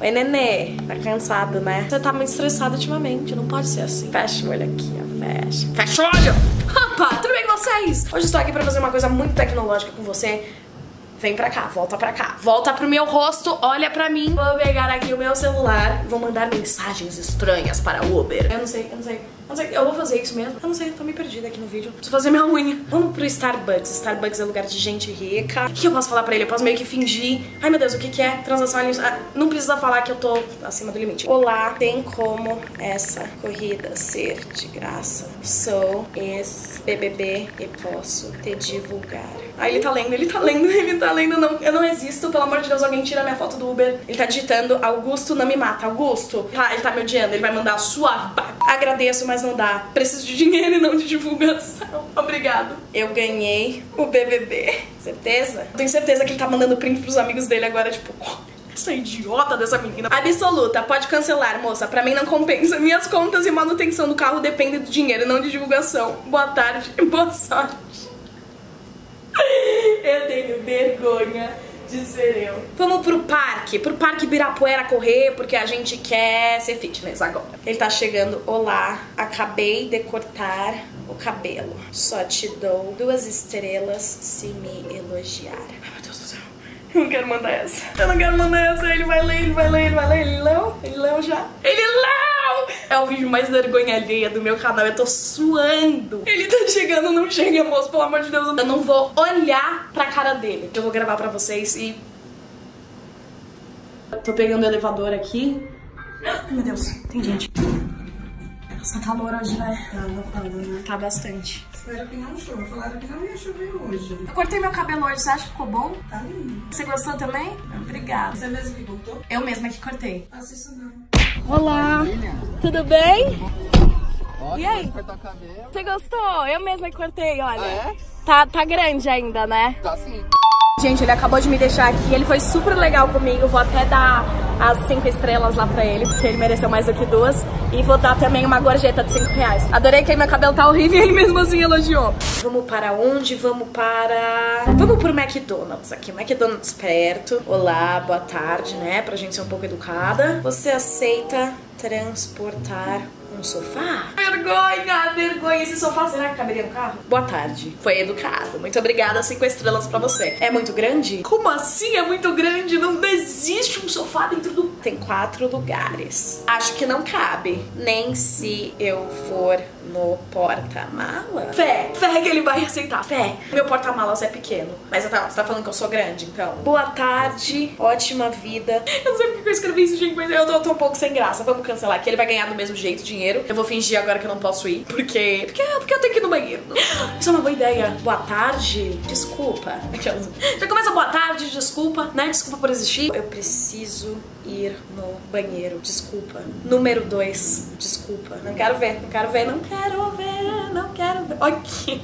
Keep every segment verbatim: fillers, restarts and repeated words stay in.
Oi, nenê. Tá cansado, né? Você tá muito estressado ultimamente, não pode ser assim. Fecha o olho aqui, ó. Fecha. Fecha o olho! Opa, tudo bem com vocês? Hoje estou aqui pra fazer uma coisa muito tecnológica com você. Vem pra cá, volta pra cá. Volta pro meu rosto, olha pra mim. Vou pegar aqui o meu celular. Vou mandar mensagens estranhas para o Uber. Eu não sei, eu não sei. Eu não sei, eu vou fazer isso mesmo. Eu não sei, eu tô meio perdida aqui no vídeo. Preciso fazer minha unha. Vamos pro Starbucks. Starbucks é lugar de gente rica. O que eu posso falar pra ele? Eu posso meio que fingir. Ai, meu Deus, o que que é? Transação ali. Ah, não precisa falar que eu tô acima do limite. Olá, tem como essa corrida ser de graça? Sou ex-B B B e posso te divulgar. Ah, ele tá lendo, ele tá lendo, ele tá lendo. Não, eu não existo, pelo amor de Deus, alguém tira minha foto do Uber. Ele tá digitando, Augusto não me mata. Augusto, tá, ele tá me odiando, ele vai mandar a sua... Agradeço, mas não dá. Preciso de dinheiro e não de divulgação. Obrigado. Eu ganhei o B B B. Certeza? Eu tenho certeza que ele tá mandando print pros amigos dele agora, tipo... Oh, essa idiota dessa menina. Absoluta, pode cancelar, moça. Pra mim não compensa. Minhas contas e manutenção do carro dependem do dinheiro e não de divulgação. Boa tarde e boa sorte. Eu tenho vergonha de ser eu. Vamos pro parque, pro Parque Ibirapuera correr, porque a gente quer ser fitness agora. Ele tá chegando. Olá, acabei de cortar o cabelo. Só te dou duas estrelas se me elogiar. Ai, meu Deus do céu. Eu não quero mandar essa. Eu não quero mandar essa. Ele vai ler, ele vai ler, ele vai ler. Ele leu? Ele leu já? Ele leu! É o vídeo mais vergonha alheia do meu canal. Eu tô suando. Ele tá chegando, não chega, moço. Pelo amor de Deus. Eu não vou olhar pra cara dele. Eu vou gravar pra vocês e... Tô pegando o elevador aqui. Ai, meu Deus. Tem gente. Nossa, tá calor hoje, né? Tá, não fala, né? Tá bastante. Espero que não chova. Falaram que não ia chover hoje. Eu cortei meu cabelo hoje. Você acha que ficou bom? Tá lindo. Você gostou também? Obrigada. Você mesmo que cortou? Eu mesma que cortei. Faça isso não. Olá, tudo bem? Ó, e aí? Cortar o cabelo. Você gostou? Eu mesma que cortei, olha. Ah, é? Tá, tá grande ainda, né? Tá sim. Gente, ele acabou de me deixar aqui, ele foi super legal comigo, vou até dar as cinco estrelas lá pra ele, porque ele mereceu mais do que duas. E vou dar também uma gorjeta de cinco reais. Adorei que meu cabelo tá horrível e ele mesmo assim elogiou. Vamos para onde? Vamos para... Vamos pro McDonald's aqui, McDonald's perto. Olá, boa tarde, né? Pra gente ser um pouco educada. Você aceita transportar um sofá? Vergonha, vergonha. Esse sofá, será que caberia no carro? Boa tarde. Foi educado. Muito obrigada. Cinco estrelas pra você. É muito grande? Como assim é muito grande? Não existe um sofá dentro do... Tem quatro lugares. Acho que não cabe. Nem se eu for no porta-mala. Fé, fé que ele vai aceitar. Fé. Meu porta-malas é pequeno. Mas você tá, você tá falando que eu sou grande, então. Boa tarde. Ótima vida. Eu não sei porque eu escrevi isso, gente, mas eu tô, tô um pouco sem graça. Vamos cancelar, que ele vai ganhar do mesmo jeito dinheiro. Eu vou fingir agora que eu não posso ir. Porque... Porque, porque eu tenho que ir no banheiro. Isso é uma boa ideia. Boa tarde. Desculpa. Já começa boa tarde, desculpa, né? Desculpa por existir. Eu preciso ir no banheiro. Desculpa. Número dois. Desculpa. Não quero ver. Não quero ver. Não quero ver. Não quero ver. Ok.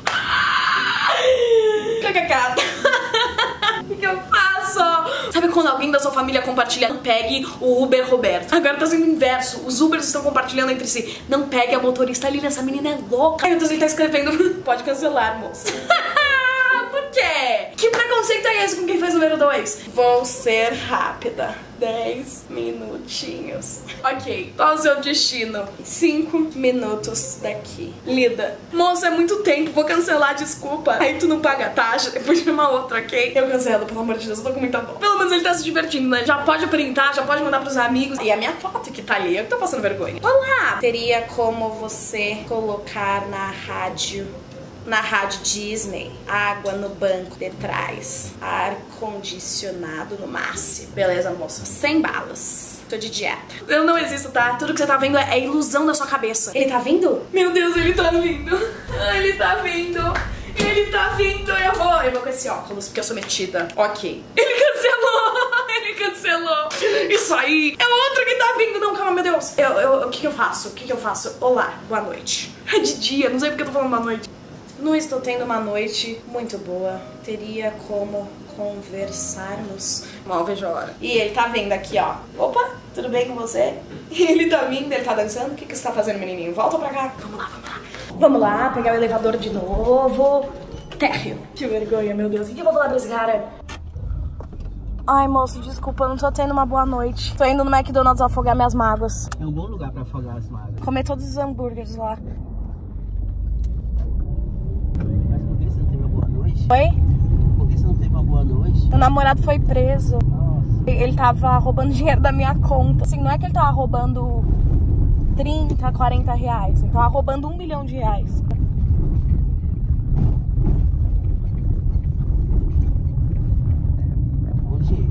Cacacada. O que, que eu faço? Sabe quando alguém da sua família compartilha? Não pegue o Uber Roberto. Agora tá sendo o inverso. Os Ubers estão compartilhando entre si. Não pegue a motorista ali. Essa menina é louca. Ai, meu Deus, ele tá escrevendo. Pode cancelar, moça. Por quê? Que preconceito é esse com quem faz o número dois? Vou ser rápida. Dez minutinhos. Ok, qual o seu destino? Cinco minutos daqui. Lida. Moça, é muito tempo, vou cancelar, desculpa. Aí tu não paga a taxa, depois de uma outra, ok? Eu cancelo, pelo amor de Deus, eu tô com muita dó. Pelo menos ele tá se divertindo, né? Já pode printar, já pode mandar pros amigos. E a minha foto que tá ali, eu que tô passando vergonha. Olá! Teria como você colocar na rádio... Na rádio Disney, água no banco de trás, ar-condicionado no máximo. Beleza, moça? Sem balas. Tô de dieta. Eu não existo, tá? Tudo que você tá vendo é ilusão da sua cabeça. Ele tá vindo? Meu Deus, ele tá vindo. Ele tá vindo. Ele tá vindo. Eu vou. Eu vou com esse óculos, porque eu sou metida. Ok. Ele cancelou. Ele cancelou. Isso aí. É o outro que tá vindo. Não, calma, meu Deus. Eu, eu, o que que eu faço? O que que eu faço? Olá, boa noite. É de dia, não sei porque eu tô falando boa noite. Não estou tendo uma noite muito boa. Teria como conversarmos. Mal vejo a hora. E ele tá vindo aqui, ó. Opa, tudo bem com você? Ele tá vindo, ele tá dançando. O que, que você tá fazendo, menininho? Volta pra cá. Vamos lá, vamos lá. Vamos lá, pegar o elevador de novo. Térreo. Que vergonha, meu Deus. O que eu vou falar pra esse cara? Ai, moço, desculpa, eu não tô tendo uma boa noite. Tô indo no McDonald's afogar minhas mágoas. É um bom lugar pra afogar as mágoas. Comer todos os hambúrgueres lá. Mas por que você não teve uma boa noite? Oi? Por que você não teve uma boa noite? Meu namorado foi preso. Nossa. Ele tava roubando dinheiro da minha conta. Assim, não é que ele tava roubando trinta, quarenta reais. Ele tava roubando um milhão de reais. Onde?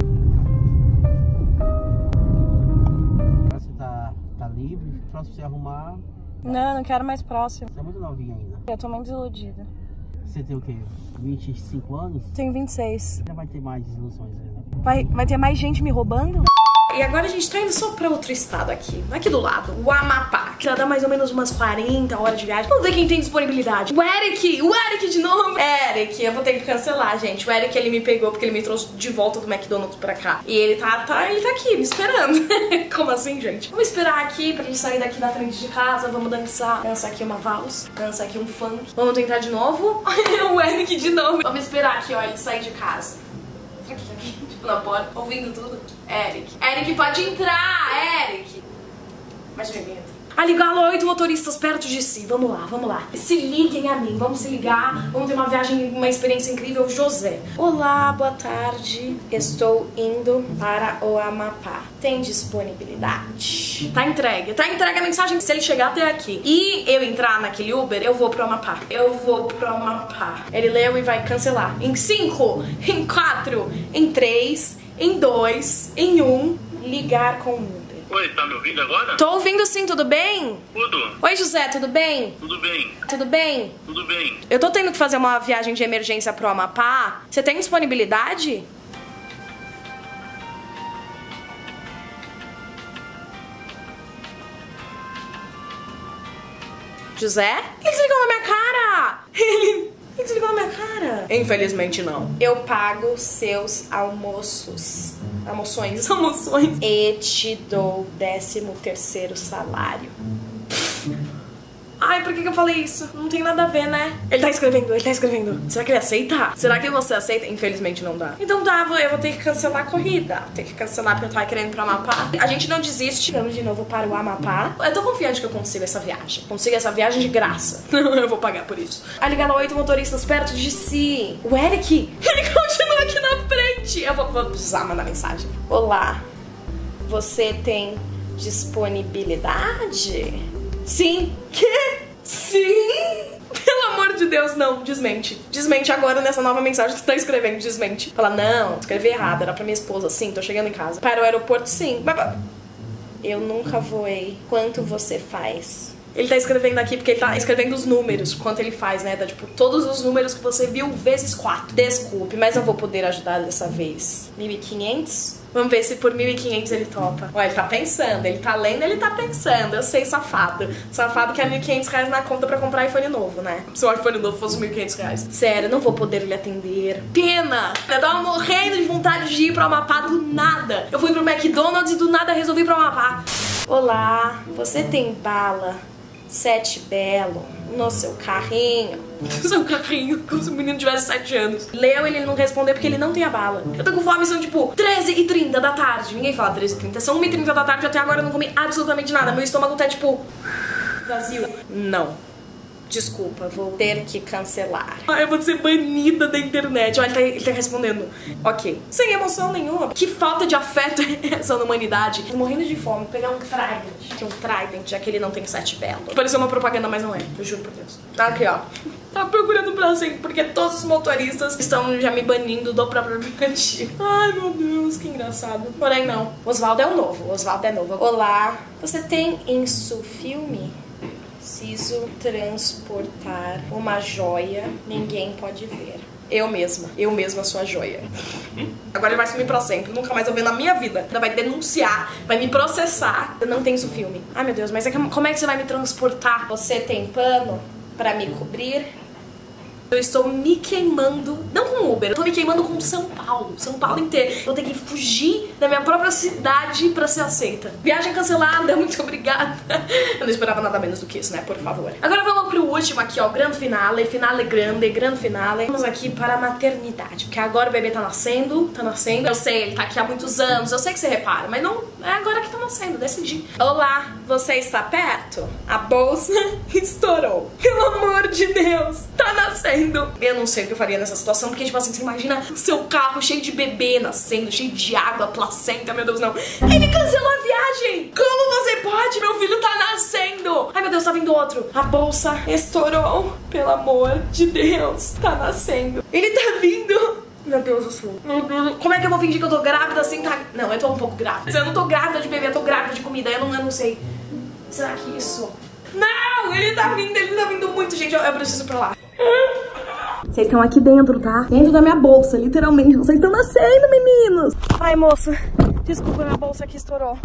Você tá, tá livre? Pra você arrumar. Não, não quero mais próximo. Você é muito novinha ainda. Eu tô muito desiludida. Você tem o quê? vinte e cinco anos? Tenho vinte e seis. Já vai ter mais desilusões ainda. Vai, vai ter mais gente me roubando? E agora a gente tá indo só pra outro estado aqui, aqui do lado, o Amapá, que já dá mais ou menos umas quarenta horas de viagem. Vamos ver quem tem disponibilidade. O Eric, o Eric de novo. Eric, eu vou ter que cancelar, gente. O Eric, ele me pegou porque ele me trouxe de volta do McDonald's pra cá. E ele tá, tá, ele tá aqui, me esperando. Como assim, gente? Vamos esperar aqui pra ele sair daqui da frente de casa, vamos dançar. Dançar aqui uma valsa, dançar aqui um funk. Vamos tentar de novo. O Eric de novo. Vamos esperar aqui, ó, ele sair de casa. Será que ele tá aqui? Tipo, na porta, ouvindo tudo? Eric. Eric, pode entrar, Eric. Mas ninguém entra. Ah, ligá-lo oito motoristas perto de si. Vamos lá, vamos lá. Se liguem a mim, vamos se ligar. Vamos ter uma viagem, uma experiência incrível. José. Olá, boa tarde. Estou indo para o Amapá. Tem disponibilidade? Tá entregue. Tá entregue a mensagem. Se ele chegar até aqui e eu entrar naquele Uber, eu vou pro Amapá. Eu vou pro Amapá. Ele leu e vai cancelar. Em cinco, em quatro, em três, em dois, em um. Ligar com o Uber. Oi, tá me ouvindo agora? Tô ouvindo sim, tudo bem? Tudo. Oi, José, tudo bem? Tudo bem. Tudo bem? Tudo bem. Eu tô tendo que fazer uma viagem de emergência pro Amapá. Você tem disponibilidade? José? Ele desligou na minha cara! Ele... Ele desligou na minha cara. Infelizmente não. Eu pago seus almoços. Almoções, almoções. E te dou décimo terceiro salário. Ai, por que que eu falei isso? Não tem nada a ver, né? Ele tá escrevendo, ele tá escrevendo. Será que ele aceita? Será que você aceita? Infelizmente não dá. Então tá, eu vou ter que cancelar a corrida. Vou ter que cancelar porque eu tava querendo ir pro Amapá. A gente não desiste. Vamos de novo para o Amapá. Eu tô confiante que eu consigo essa viagem. Consigo essa viagem de graça. Eu vou pagar por isso. A ligar oito motoristas perto de si. O Eric, ele continua aqui na frente. Eu vou, vou precisar mandar mensagem. Olá, você tem disponibilidade? Sim. Que? Sim? Pelo amor de Deus, não. Desmente. Desmente agora nessa nova mensagem que você tá escrevendo. Desmente. Fala, não, escrevi errado. Era pra minha esposa. Sim, tô chegando em casa. Para o aeroporto, sim. Mas... eu nunca voei. Quanto você faz? Ele tá escrevendo aqui porque ele tá escrevendo os números. Quanto ele faz, né? Tá tipo, todos os números que você viu vezes quatro. Desculpe, mas não vou poder ajudar dessa vez. mil e quinhentos? Vamos ver se por mil e quinhentos ele topa. Olha, ele tá pensando, ele tá lendo, ele tá pensando. Eu sei, safado. Safado que é mil e quinhentos reais na conta pra comprar iPhone novo, né? Se o iPhone novo fosse mil e quinhentos reais. Sério, não vou poder lhe atender. Pena! Eu tava morrendo de vontade de ir pro Amapá do nada. Eu fui pro McDonald's e do nada resolvi ir pro Amapá. Olá, você tem bala Sete Belo no seu carrinho? Seu carrinho, como se o menino tivesse sete anos. Leu, ele não respondeu porque ele não tem a bala. Eu tô com fome, são tipo treze e trinta da tarde. Ninguém fala treze e trinta, são uma e trinta da tarde. Até agora eu não comi absolutamente nada. Meu estômago tá tipo vazio. Não. Desculpa, vou ter que cancelar. Ah, eu vou ser banida da internet. Olha, ele tá, ele tá respondendo. Ok. Sem emoção nenhuma. Que falta de afeto é essa na humanidade? Tô morrendo de fome. Vou pegar um Trident. Aqui um Trident, já que ele não tem sete belo. Pareceu uma propaganda, mas não é. Eu juro por Deus. Tá aqui, ó. Tava procurando pra sempre, porque todos os motoristas estão já me banindo do próprio aplicativo. Ai, meu Deus, que engraçado. Porém, não. Osvaldo é o novo. Osvaldo é novo. Olá. Você tem Insufilme? Preciso transportar uma joia, ninguém pode ver. Eu mesma, eu mesma sou a joia. Agora ele vai sumir pra sempre, nunca mais eu ver na minha vida. Ainda vai denunciar, vai me processar. Eu não tenho isso filme. Ai meu Deus, mas é que, como é que você vai me transportar? Você tem pano pra me cobrir? Eu estou me queimando, não com Uber, eu tô me queimando com São Paulo, São Paulo inteiro. Vou ter que fugir da minha própria cidade pra ser aceita. Viagem cancelada, muito obrigada. Eu não esperava nada menos do que isso, né, por favor. Agora vamos pro último aqui, ó, grande finale, finale grande, grande finale. Vamos aqui para a maternidade, porque agora o bebê tá nascendo, tá nascendo. Eu sei, ele tá aqui há muitos anos, eu sei que você repara, mas não é agora que tá nascendo, decidi. Olá, você está perto? A bolsa estourou. Pelo amor de Deus, tá nascendo. Eu não sei o que eu faria nessa situação, porque, tipo assim, você imagina seu carro cheio de bebê nascendo, cheio de água, placenta, meu Deus, não. Ele cancelou a viagem! Como você pode? Meu filho tá nascendo! Ai, meu Deus, tá vindo outro. A bolsa estourou. Pelo amor de Deus, tá nascendo. Ele tá vindo. Meu Deus do céu. Meu Deus. Como é que eu vou fingir que eu tô grávida sem tá... Não, eu tô um pouco grávida. Eu não tô grávida de bebê, eu tô grávida de comida. Eu não, eu não sei. Será que isso... Não! Ele tá vindo, ele tá vindo muito, gente. Eu, eu preciso ir pra lá. Vocês estão aqui dentro, tá? Dentro da minha bolsa, literalmente. Vocês estão nascendo, meninos. Ai, moço. Desculpa, minha bolsa aqui estourou.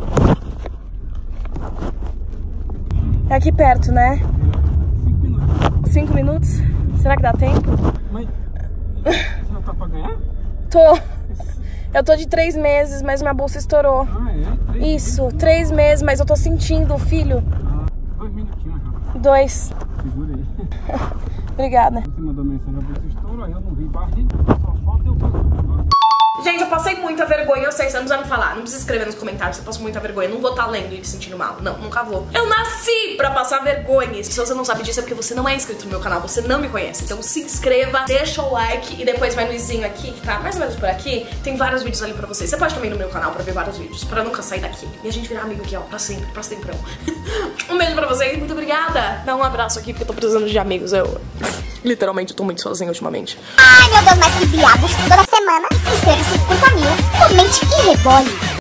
É aqui perto, né? Cinco minutos. Cinco minutos? Será que dá tempo? Mas você já tá pra ganhar? Tô. Eu tô de três meses, mas minha bolsa estourou. Ah, é? Três Isso, meses? três meses, mas eu tô sentindo, filho. Ah, dois minutinhos já. Dois. Segura aí. Obrigada. Você mandou mensagem, a bolsa estourou, aí eu não vi barriga, só falta eu fazer. Gente, eu passei muita vergonha, eu sei, você não precisa me falar. Não precisa escrever nos comentários se eu passo muita vergonha. Não vou estar lendo e me sentindo mal. Não, nunca vou. Eu nasci pra passar vergonha. Se você não sabe disso é porque você não é inscrito no meu canal, você não me conhece. Então se inscreva, deixa o like e depois vai no izinho aqui, que tá mais ou menos por aqui. Tem vários vídeos ali pra você. Você pode também ir no meu canal pra ver vários vídeos, pra nunca sair daqui. E a gente virar amigo aqui, ó, pra sempre, pra sempre. Um beijo pra vocês, muito obrigada. Dá um abraço aqui porque eu tô precisando de amigos. Eu literalmente tô muito sozinha ultimamente. Ai, meu Deus, mas que diabos. Toda semana, inscreva-se, curta mil, comente e rebole.